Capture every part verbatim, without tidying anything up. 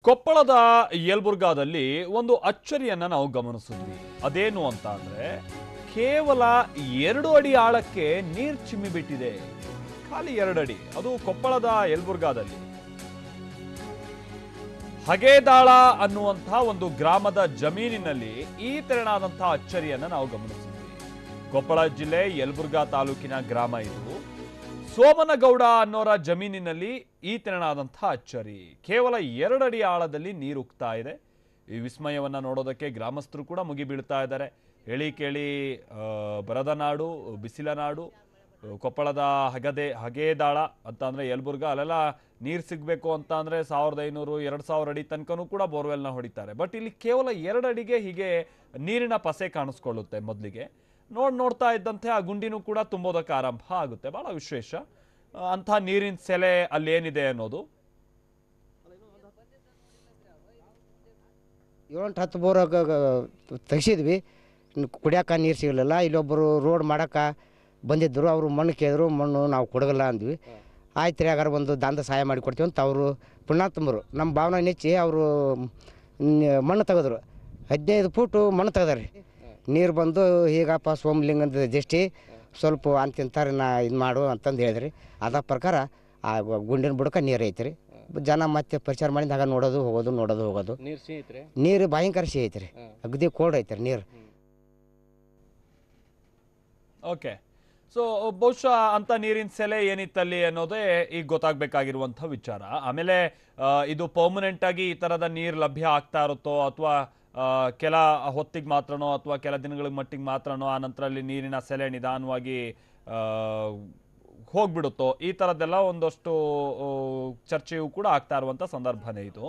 ಕೊಪ್ಪಳದ ಯಲಬುರ್ಗಾದಲ್ಲಿ ಒಂದು ಅಚ್ಚರಿಯನ್ನ ನಾವು ಗಮನಿಸಿದ್ವಿ. ಅದೇನು ಅಂತ ಅಂದ್ರೆ ಕೇವಲ ಎರಡು ಅಡಿ ಆಳಕ್ಕೆ ನೀರು ಚಿಮ್ಮಿ ಬಿಟ್ಟಿದೆ. ಖಾಲಿ ಎರಡು ಅಡಿ, ಅದು ಕೊಪ್ಪಳದ ಯಲಬುರ್ಗಾದಲ್ಲಿ ಹಗೇದಾಳ ಅನ್ನುವಂತಹ ಒಂದು ಗ್ರಾಮದ ಜಮೀನಿನಲ್ಲಿ ಈ ತೆರನಾದಂತಹ ಅಚ್ಚರಿಯನ್ನ ನಾವು ಗಮನಿಸಿದ್ವಿ. ಕೊಪ್ಪಳ ಜಿಲ್ಲೆ ಯಲಬುರ್ಗಾ ತಾಲೂಕಿನ ಗ್ರಾಮ ಇದು. ಸೋಮನಗೌಡ ಅನ್ನೋರ ಜಮೀನಿನಲ್ಲಿ ಈ ತೆರನಾದಂತಹ ಅಚ್ಚರಿ. ಕೇವಲ ಎರಡಡಿ ಆಳದಲ್ಲಿ ನೀರು ಉಕ್ತಾ ಇದೆ. ಈ ವಿಸ್ಮಯವನ್ನ ನೋಡೋದಕ್ಕೆ ಗ್ರಾಮಸ್ಥರು ಕೂಡ ಮುಗಿ ಬೀಳ್ತಾ ಇದ್ದಾರೆ. ಹೇಳಿ ಕೇಳಿ ಬರದ ನಾಡು, ಬಿಸಿಲ ನಾಡು, ಕೊಪ್ಪಳದ ಹಗದೆ ಹಗೇದಾಳ ಅಂತ ಅಂದ್ರೆ ಯಲಬುರ್ಗಾ, ಅಲ್ಲೆಲ್ಲ ನೀರು ಸಿಗಬೇಕು ಅಂತ ಅಂದ್ರೆ ಸಾವಿರದ ಐನೂರು ಎರಡು ಸಾವಿರ ಅಡಿ ತನಕನೂ ಕೂಡ ಬೋರ್ವೆಲ್ನ ಹೊಡಿತಾರೆ. ಬಟ್ ಇಲ್ಲಿ ಕೇವಲ ಎರಡು ಅಡಿಗೆ ಹೀಗೆ ನೀರಿನ ಪಸೆ ಕಾಣಿಸ್ಕೊಳ್ಳುತ್ತೆ. ಮೊದಲಿಗೆ ನೋಡ್ ನೋಡ್ತಾ ಇದ್ದಂತೆ ಆ ಗುಂಡಿನೂ ಕೂಡ ತುಂಬೋದಕ್ಕೆ ಆರಂಭ ಆಗುತ್ತೆ. ಬಹಳ ವಿಶೇಷ. ಅಂಥ ನೀರಿನ ಸೆಲೆ ಅಲ್ಲಿ ಏನಿದೆ ಅನ್ನೋದು. ಏಳೆಂಟು ಹತ್ತು ಬೋರ್ ತೆಗಿಸಿದ್ವಿ, ಕುಡಿಯೋಕೆ ನೀರು ಸಿಗಲಿಲ್ಲ. ಇಲ್ಲೊಬ್ಬರು ರೋಡ್ ಮಾಡೋಕೆ ಬಂದಿದ್ದರು, ಅವರು ಮಣ್ಣು ಕೇಳಿದ್ರು, ಮಣ್ಣು ನಾವು ಕೊಡಗಲ್ಲ ಅಂದ್ವಿ. ಆಯ್ತು ರೀ, ಹಾಗಾದ್ರೆ ಒಂದು ದಾಂದ ಸಹಾಯ ಮಾಡಿ ಕೊಡ್ತೀವಿ ಅಂತ ಅವರು ಪುಣ್ಯಾತ್ಮರು ನಮ್ಮ ಭಾವನೆ ನೆಚ್ಚಿ ಅವರು ಮಣ್ಣು ತೆಗೆದ್ರು. ಹದಿನೈದು ಫೂಟು ಮಣ್ಣು ತೆಗೆದಾರೆ. ನೀರು ಬಂದು ಹೀಗಪ್ಪ ಸೋಮಲಿಂಗದ ಜಷ್ಟಿ ಸ್ವಲ್ಪ ಅಂತಿಂತಾರೆ ನಾ ಇದು ಮಾಡು ಅಂತಂದು ಹೇಳಿದ್ರಿ. ಅದ ಪ್ರಕಾರ ಆ ಗುಂಡಿನ ಬುಡಕ್ಕೆ ನೀರು ಐತ್ರಿ. ಜನ ಮತ್ತೆ ಪರಿಚಾರ ಮಾಡಿದ ಆಗ ನೋಡೋದು ಹೋಗೋದು ನೋಡೋದು ಹೋಗೋದು. ನೀರು ಸಿಹಿ ಐತ್ರಿ, ನೀರು ಭಯಂಕರ ಸಿಹಿ ಐತ್ರಿ, ಅಗದಿ ಕೋಲ್ಡ್ ಐತ್ರಿ ನೀರು. ಓಕೆ, ಸೊ ಬಹುಶಃ ಅಂತ ನೀರಿನ ಸೆಲೆ ಏನಿತ್ತಲ್ಲಿ ಅನ್ನೋದೇ ಈಗ ಗೊತ್ತಾಗಬೇಕಾಗಿರುವಂಥ ವಿಚಾರ. ಆಮೇಲೆ ಇದು ಪರ್ಮನೆಂಟ್ ಆಗಿ ಈ ಥರದ ನೀರು ಲಭ್ಯ ಆಗ್ತಾ ಇರುತ್ತೋ ಅಥವಾ ಕೆಲ ಹೊತ್ತಿಗೆ ಮಾತ್ರನೋ ಅಥವಾ ಕೆಲ ದಿನಗಳಿಗೆ ಮಟ್ಟಿಗೆ ಮಾತ್ರನೋ, ಆ ನಂತರ ಅಲ್ಲಿ ನೀರಿನ ಸೆಲೆ ನಿಧಾನವಾಗಿ ಹೋಗ್ಬಿಡುತ್ತೋ, ಈ ಥರದ್ದೆಲ್ಲ ಒಂದಷ್ಟು ಚರ್ಚೆಯೂ ಕೂಡ ಆಗ್ತಾ ಇರುವಂಥ ಸಂದರ್ಭನೇ ಇದು.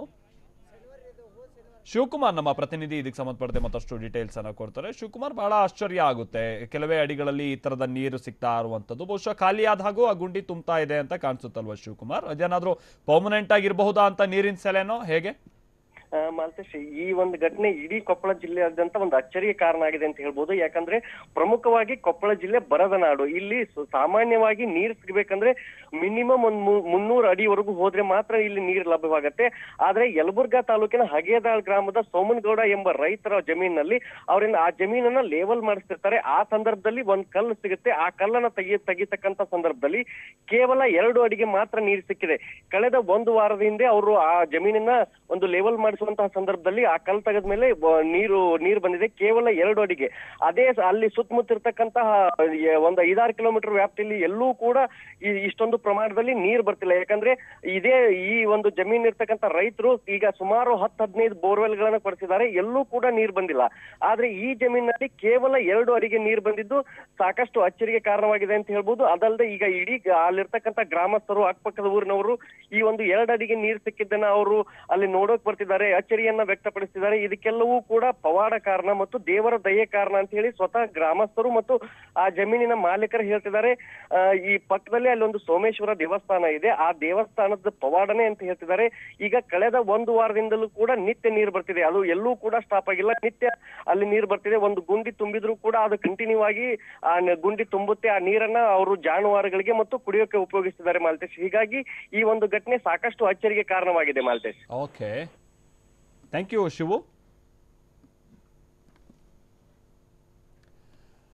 ಶಿವಕುಮಾರ್ ನಮ್ಮ ಪ್ರತಿನಿಧಿ ಇದಕ್ಕೆ ಸಂಬಂಧಪಟ್ಟಂತೆ ಮತ್ತಷ್ಟು ಡೀಟೇಲ್ಸ್ ಅನ್ನ ಕೊಡ್ತಾರೆ. ಶಿವಕುಮಾರ್, ಬಹಳ ಆಶ್ಚರ್ಯ ಆಗುತ್ತೆ. ಕೆಲವೇ ಅಡಿಗಳಲ್ಲಿ ಈ ತರದ ನೀರು ಸಿಗ್ತಾ ಇರುವಂತದ್ದು. ಬಹುಶಃ ಖಾಲಿ ಆದಾಗೂ ಆ ಗುಂಡಿ ತುಂಬ್ತಾ ಇದೆ ಅಂತ ಕಾಣಿಸುತ್ತಲ್ವಾ ಶಿವಕುಮಾರ್? ಅದೇನಾದ್ರೂ ಪರ್ಮನೆಂಟ್ ಆಗಿರಬಹುದಾ ಅಂತ ನೀರಿನ ಸೆಲೆನೋ ಹೇಗೆ? ಮಾಲ್ತೇಶ್, ಈ ಒಂದು ಘಟನೆ ಇಡೀ ಕೊಪ್ಪಳ ಜಿಲ್ಲೆಯಾದ್ಯಂತ ಒಂದು ಅಚ್ಚರಿಗೆ ಕಾರಣ ಆಗಿದೆ ಅಂತ ಹೇಳ್ಬೋದು. ಯಾಕಂದ್ರೆ ಪ್ರಮುಖವಾಗಿ ಕೊಪ್ಪಳ ಜಿಲ್ಲೆ ಬರದ ನಾಡು. ಇಲ್ಲಿ ಸಾಮಾನ್ಯವಾಗಿ ನೀರು ಸಿಗಬೇಕಂದ್ರೆ ಮಿನಿಮಮ್ ಒಂದ್ ಮುನ್ನೂರು ಅಡಿವರೆಗೂ ಹೋದ್ರೆ ಮಾತ್ರ ಇಲ್ಲಿ ನೀರು ಲಭ್ಯವಾಗತ್ತೆ. ಆದ್ರೆ ಯಲಬುರ್ಗಾ ತಾಲೂಕಿನ ಹಗೇದಾಳ್ ಗ್ರಾಮದ ಸೋಮನಗೌಡ ಎಂಬ ರೈತರ ಜಮೀನಿನಲ್ಲಿ ಅವರಿಂದ ಆ ಜಮೀನನ್ನ ಲೇವಲ್ ಮಾಡಿಸ್ತಿರ್ತಾರೆ. ಆ ಸಂದರ್ಭದಲ್ಲಿ ಒಂದ್ ಕಲ್ಲು ಸಿಗುತ್ತೆ. ಆ ಕಲ್ಲನ್ನ ತೆಗಿ ತೆಗಿತಕ್ಕಂತ ಸಂದರ್ಭದಲ್ಲಿ ಕೇವಲ ಎರಡು ಅಡಿಗೆ ಮಾತ್ರ ನೀರು ಸಿಕ್ಕಿದೆ. ಕಳೆದ ಒಂದು ವಾರದ ಹಿಂದೆ ಅವರು ಆ ಜಮೀನನ್ನ ಒಂದು ಲೇವಲ್ ಮಾಡಿಸುವಂತಹ ಸಂದರ್ಭದಲ್ಲಿ ಆ ಕಲ್ಲು ತೆಗೆದ ಮೇಲೆ ನೀರು ನೀರು ಬಂದಿದೆ ಕೇವಲ ಎರಡು ಅಡಿಗೆ. ಅದೇ ಅಲ್ಲಿ ಸುತ್ತಮುತ್ತ ಇರ್ತಕ್ಕಂತಹ ಒಂದು ಐದಾರು ಕಿಲೋಮೀಟರ್ ವ್ಯಾಪ್ತಿಯಲ್ಲಿ ಎಲ್ಲೂ ಕೂಡ ಇಷ್ಟೊಂದು ಪ್ರಮಾಣದಲ್ಲಿ ನೀರು ಬರ್ತಿಲ್ಲ. ಯಾಕಂದ್ರೆ ಇದೇ ಈ ಒಂದು ಜಮೀನ್ ಇರ್ತಕ್ಕಂಥ ರೈತರು ಈಗ ಸುಮಾರು ಹತ್ತು ಹದಿನೈದು ಬೋರ್ವೆಲ್ ಗಳನ್ನ ಕೊಡಿಸಿದ್ದಾರೆ, ಎಲ್ಲೂ ಕೂಡ ನೀರು ಬಂದಿಲ್ಲ. ಆದ್ರೆ ಈ ಜಮೀನಿನಲ್ಲಿ ಕೇವಲ ಎರಡು ಅಡಿಗೆ ನೀರು ಬಂದಿದ್ದು ಸಾಕಷ್ಟು ಅಚ್ಚರಿಗೆ ಕಾರಣವಾಗಿದೆ ಅಂತ ಹೇಳ್ಬೋದು. ಅದಲ್ಲದೆ ಈಗ ಇಡೀ ಅಲ್ಲಿರ್ತಕ್ಕಂಥ ಗ್ರಾಮಸ್ಥರು, ಅಕ್ಕಪಕ್ಕದ ಊರಿನವರು ಈ ಒಂದು ಎರಡು ಅಡಿಗೆ ನೀರು ಸಿಕ್ಕಿದ್ದನ್ನ ಅವರು ಅಲ್ಲಿ ನೋಡೋಕ್ ಬರ್ತಿದ್ದಾರೆ, ಅಚ್ಚರಿಯನ್ನ ವ್ಯಕ್ತಪಡಿಸಿದ್ದಾರೆ. ಇದಕ್ಕೆಲ್ಲವೂ ಕೂಡ ಪವಾಡ ಕಾರಣ ಮತ್ತು ದೇವರ ದಯೆ ಕಾರಣ ಅಂತ ಹೇಳಿ ಸ್ವತಃ ಗ್ರಾಮಸ್ಥರು ಮತ್ತು ಆ ಜಮೀನಿನ ಮಾಲೀಕರು ಹೇಳ್ತಿದ್ದಾರೆ. ಈ ಪಕ್ಕದಲ್ಲಿ ಅಲ್ಲಿ ಒಂದು ಸೋಮೇಶ್ವರ ದೇವಸ್ಥಾನ ಇದೆ, ಆ ದೇವಸ್ಥಾನದ ಪವಾಡನೆ ಅಂತ ಹೇಳ್ತಿದ್ದಾರೆ. ಈಗ ಕಳೆದ ಒಂದು ವಾರದಿಂದಲೂ ಕೂಡ ನಿತ್ಯ ನೀರು ಬರ್ತಿದೆ, ಅದು ಎಲ್ಲೂ ಕೂಡ ಸ್ಟಾಪ್ ಆಗಿಲ್ಲ. ನಿತ್ಯ ಅಲ್ಲಿ ನೀರು ಬರ್ತಿದೆ. ಒಂದು ಗುಂಡಿ ತುಂಬಿದ್ರು ಕೂಡ ಅದು ಕಂಟಿನ್ಯೂ ಆಗಿ ಆ ಗುಂಡಿ ತುಂಬುತ್ತೆ. ಆ ನೀರನ್ನ ಅವರು ಜಾನುವಾರುಗಳಿಗೆ ಮತ್ತು ಕುಡಿಯೋಕೆ ಉಪಯೋಗಿಸ್ತಿದ್ದಾರೆ ಮಾಲ್ತೇಶ್. ಹೀಗಾಗಿ ಈ ಒಂದು ಘಟನೆ ಸಾಕಷ್ಟು ಅಚ್ಚರಿಗೆ ಕಾರಣವಾಗಿದೆ Maltesh. Okay, thank you Shivu.